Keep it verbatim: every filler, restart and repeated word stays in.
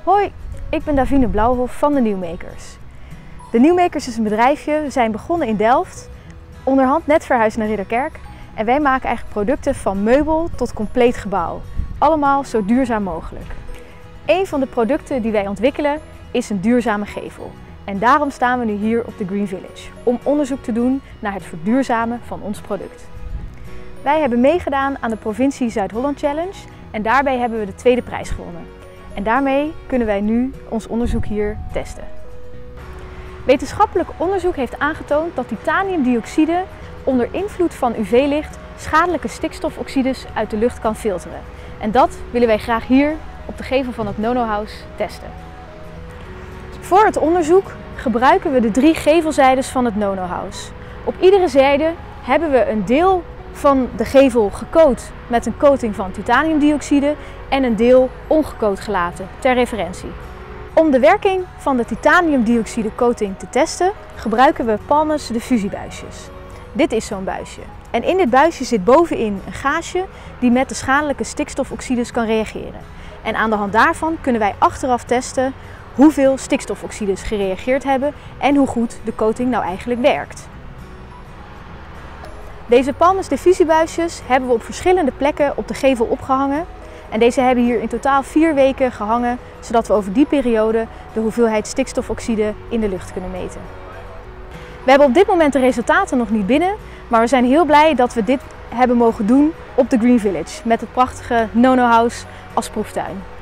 Hoi, ik ben Davine Blauwhof van de Nieuwmakers. De Nieuwmakers is een bedrijfje, we zijn begonnen in Delft, onderhand net verhuisd naar Ridderkerk en wij maken eigenlijk producten van meubel tot compleet gebouw. Allemaal zo duurzaam mogelijk. Een van de producten die wij ontwikkelen is een duurzame gevel. En daarom staan we nu hier op de Green Village, om onderzoek te doen naar het verduurzamen van ons product. Wij hebben meegedaan aan de Provincie Zuid-Holland Challenge en daarbij hebben we de tweede prijs gewonnen. En daarmee kunnen wij nu ons onderzoek hier testen. Wetenschappelijk onderzoek heeft aangetoond dat titaniumdioxide onder invloed van U V-licht schadelijke stikstofoxides uit de lucht kan filteren. En dat willen wij graag hier op de gevel van het Nono House testen. Voor het onderzoek gebruiken we de drie gevelzijdes van het Nono House. Op iedere zijde hebben we een deel van de gevel gecoat met een coating van titaniumdioxide en een deel ongecoat gelaten, ter referentie. Om de werking van de titaniumdioxide coating te testen gebruiken we Palmes diffusiebuisjes. Dit is zo'n buisje. En in dit buisje zit bovenin een gaasje die met de schadelijke stikstofoxides kan reageren. En aan de hand daarvan kunnen wij achteraf testen hoeveel stikstofoxides gereageerd hebben en hoe goed de coating nou eigenlijk werkt. Deze Palmes diffusiebuisjes hebben we op verschillende plekken op de gevel opgehangen. En deze hebben hier in totaal vier weken gehangen, zodat we over die periode de hoeveelheid stikstofoxide in de lucht kunnen meten. We hebben op dit moment de resultaten nog niet binnen, maar we zijn heel blij dat we dit hebben mogen doen op de Green Village met het prachtige Nono House als proeftuin.